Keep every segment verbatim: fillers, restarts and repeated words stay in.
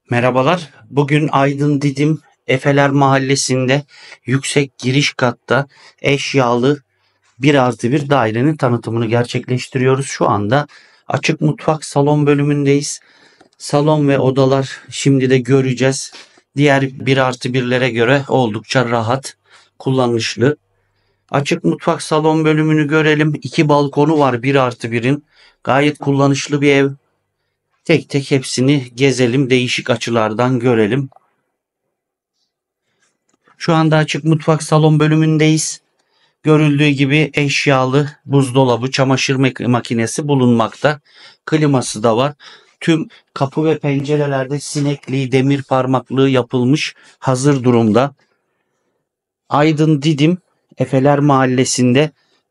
Merhabalar. Bugün Aydın Didim Efeler Mahallesi'nde yüksek giriş katta eşyalı bir artı bir dairenin tanıtımını gerçekleştiriyoruz. Şu anda açık mutfak salon bölümündeyiz. Salon ve odalar şimdi de göreceğiz. Diğer bir artı birlere göre oldukça rahat, kullanışlı. Açık mutfak salon bölümünü görelim. İki balkonu var bir artı birin. Gayet kullanışlı bir ev. Tek tek hepsini gezelim, değişik açılardan görelim. Şu anda açık mutfak salon bölümündeyiz. Görüldüğü gibi eşyalı buzdolabı, çamaşır makinesi bulunmakta. Kliması da var. Tüm kapı ve pencerelerde sinekliği, demir parmaklığı yapılmış, hazır durumda. Aydın Didim Efeler Mahallesi'nde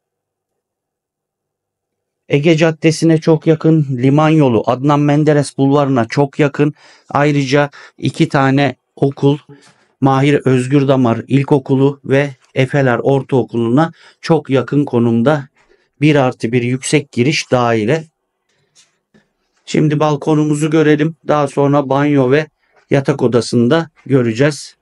Ege Caddesi'ne çok yakın, liman yolu Adnan Menderes Bulvarı'na çok yakın. Ayrıca iki tane okul, Mahir Özgürdamar İlkokulu ve Efeler Ortaokulu'na çok yakın konumda bir artı bir yüksek giriş daire. Şimdi balkonumuzu görelim. Daha sonra banyo ve yatak odasında göreceğiz.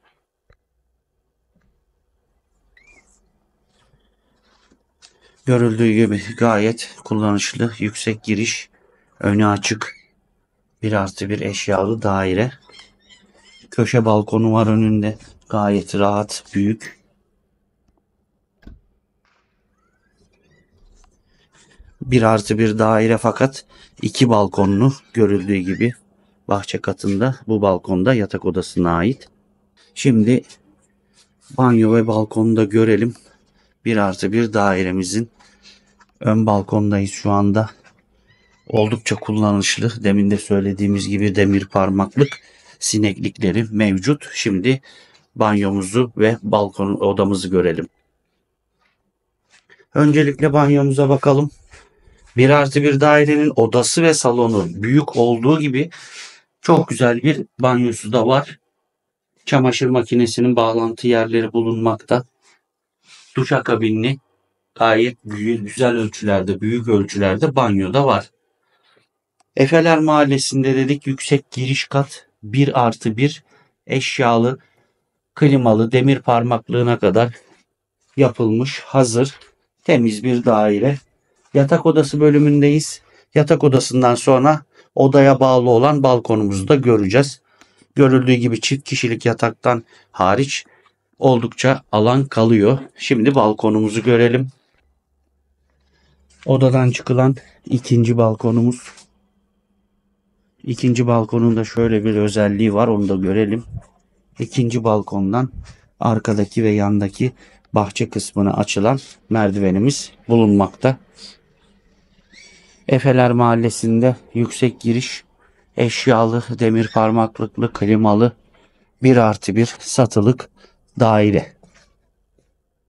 Görüldüğü gibi gayet kullanışlı, yüksek giriş, önü açık bir artı bir eşyalı daire. Köşe balkonu var önünde. Gayet rahat, büyük. Bir artı bir daire fakat iki balkonlu, görüldüğü gibi bahçe katında, bu balkonda yatak odasına ait. Şimdi banyo ve balkonu da görelim. Bir artı bir dairemizin ön balkondayız şu anda. Oldukça kullanışlı. Demin de söylediğimiz gibi demir parmaklık sineklikleri mevcut. Şimdi banyomuzu ve balkon odamızı görelim. Öncelikle banyomuza bakalım. Bir artı bir dairenin odası ve salonu büyük olduğu gibi çok güzel bir banyosu da var. Çamaşır makinesinin bağlantı yerleri bulunmakta. Duşakabinli gayet büyük, güzel ölçülerde, büyük ölçülerde banyo da var. Efeler Mahallesi'nde dedik, yüksek giriş kat, bir artı bir eşyalı, klimalı, demir parmaklığına kadar yapılmış, hazır, temiz bir daire. Yatak odası bölümündeyiz. Yatak odasından sonra odaya bağlı olan balkonumuzu da göreceğiz. Görüldüğü gibi çift kişilik yataktan hariç oldukça alan kalıyor. Şimdi balkonumuzu görelim. Odadan çıkılan ikinci balkonumuz. İkinci balkonun da şöyle bir özelliği var, onu da görelim. İkinci balkondan arkadaki ve yandaki bahçe kısmına açılan merdivenimiz bulunmakta. Efeler Mahallesi'nde yüksek giriş, eşyalı, demir parmaklıklı, klimalı bir artı bir satılık daire.